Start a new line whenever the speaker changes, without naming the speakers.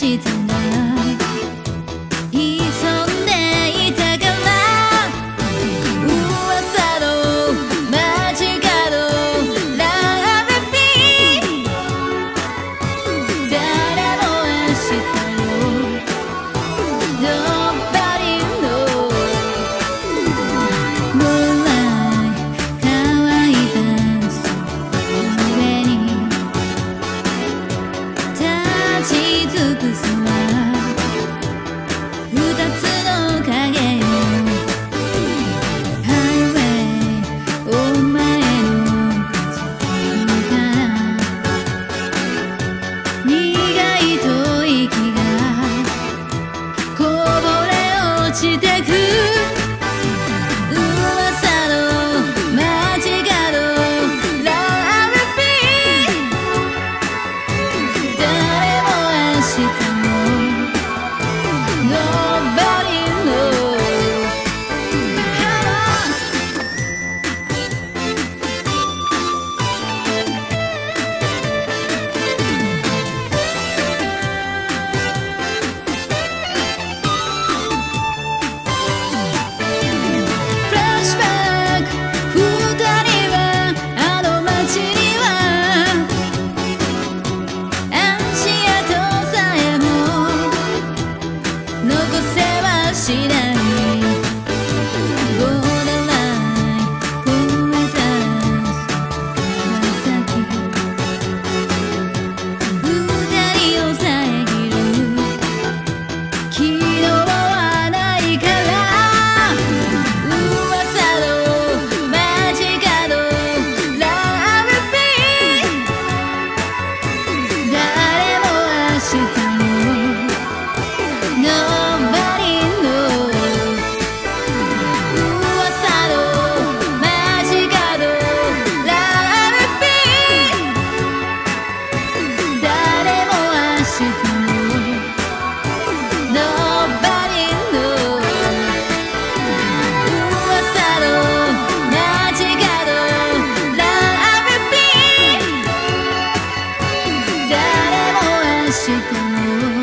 したんだ。急んでいたから噂の街角ラブピー誰も愛したよ Nobody knows もらい乾いた空の上に立ち尽くすは二つの影よ Highway お前の口から苦い吐息がこぼれ落ちてく噂の街角ラブピー誰も愛したの Nobody knows Flashback 二人はあの街には足跡さえも残せはしない Borderline 越えた先二人を遮る昨日はないから噂の街角ラブピー誰も愛したの Nobody knows 噂の街角ラブピー誰も愛したの Nobody knows 噂の街角ラブピー誰も愛したの